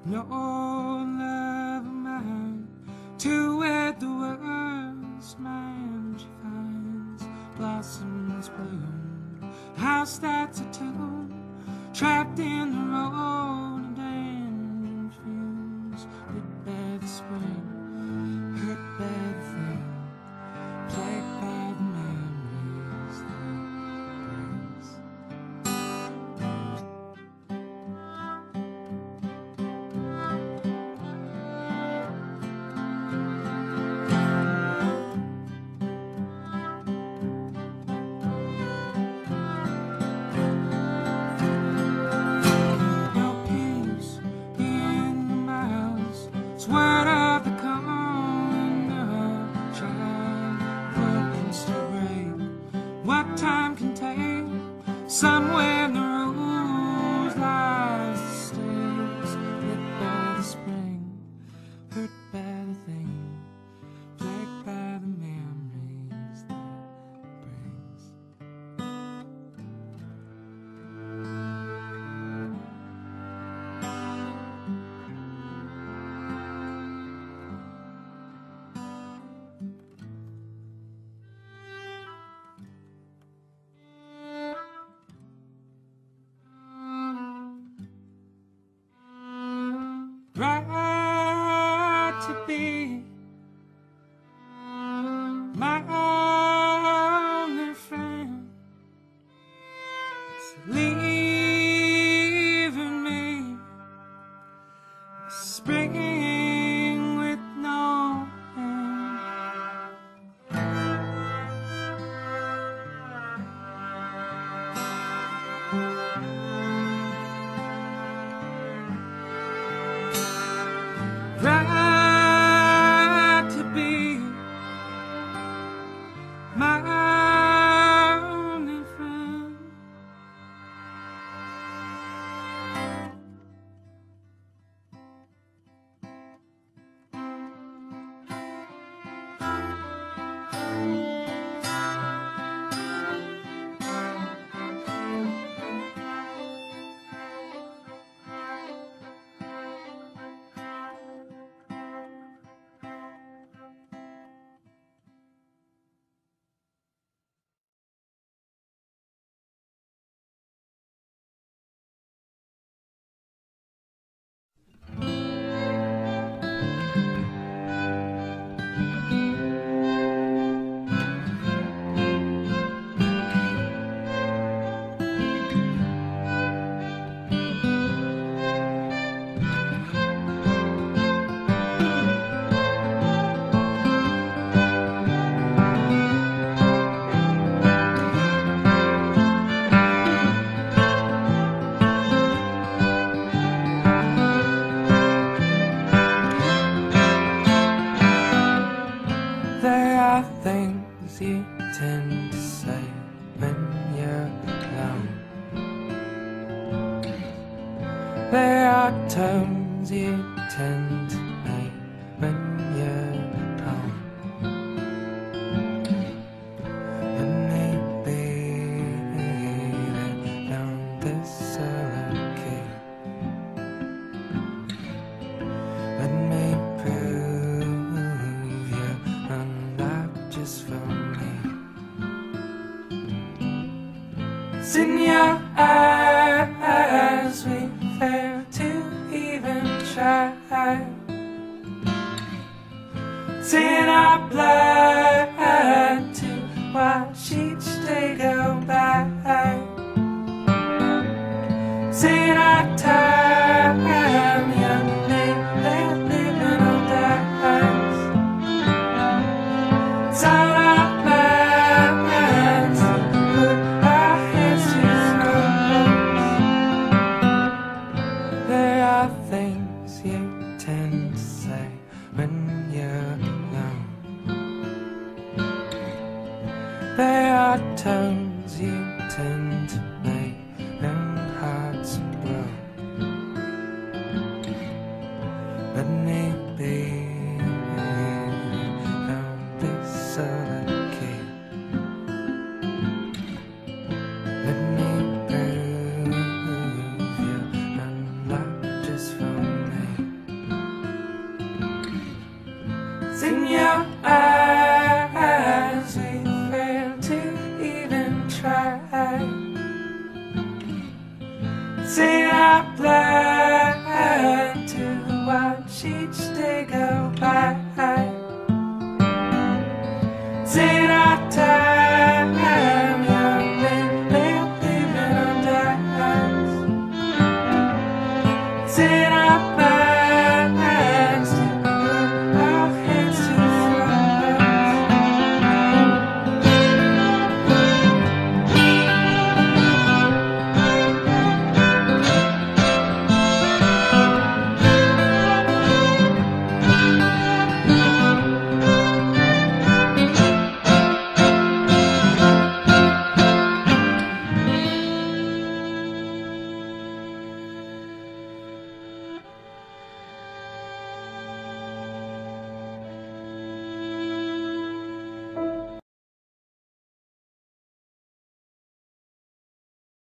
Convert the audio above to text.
No love of mine to wed the worst man she finds. Blossoms bloom, house that's a tomb, trapped in the road of damaging fumes. Lit by the spring, hurt by the thing, plagued by the memories that brings. Word of the coming of a child, workings to break, what time can take. Somewhere in the rules lies the stakes. Lit by the spring, hurt by the thing, plagued by the memories that brings. Right to be my only friend, it's leaving me spring with no end. Right to be my only friend. There are things you tend to say when you're alone. There are terms you tend to make when you're home. But maybe they don't dislocate. Let me prove you're not just for me. It's in your eyes we fail to even try. It's in our blood to watch each day go by. It's in our time, young they're living or dies. It's on our minds to put our hands to throats. There are things you tend to say when you're alone. There are terms you tend to make and hearts grow. See, I plan to watch each day go by. See, our time, young men, living on dice. See,